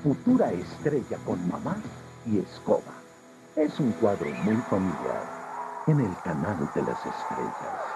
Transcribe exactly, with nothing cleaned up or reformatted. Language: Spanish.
Futura estrella con mamá y escoba. Es un cuadro muy familiar en el canal de las estrellas.